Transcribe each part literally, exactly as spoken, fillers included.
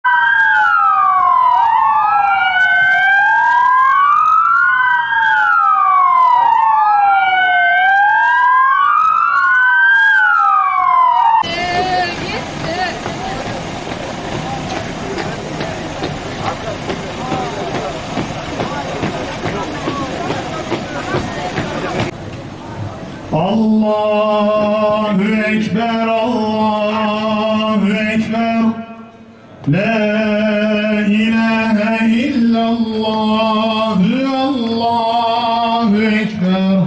Allahu Ekber, Allahu Ekber, La ilahe illallah, Allahu Ekber,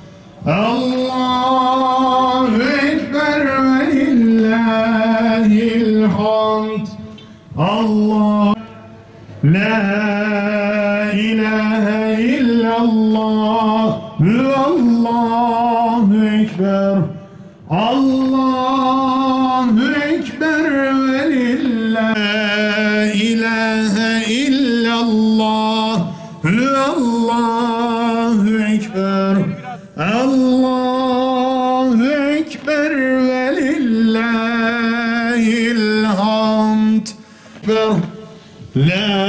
Allahu Ekber ve lillahil hamd. Allah, La ilahe illallah, Allahu Ekber, Allahu Ekber ve lillahil ilahe illallah, Allahu Ekber, Allahu Ekber ve lillahil hamd. La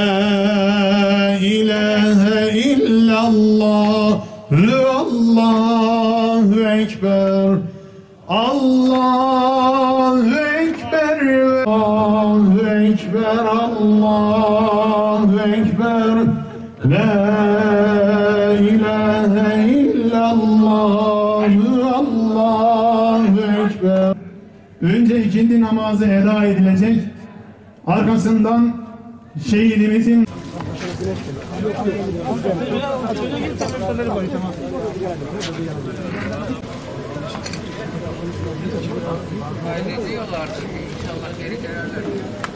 ilahe illallah, Allahu Ekber, Allahu Ekber, Allahu Ekber, Allahu Ekber, La ilahe illallah, Allahu Ekber. Önce ikindi namazı eda edilecek, arkasından şehidimizin Aile diyorlar, inşallah geri dönerler.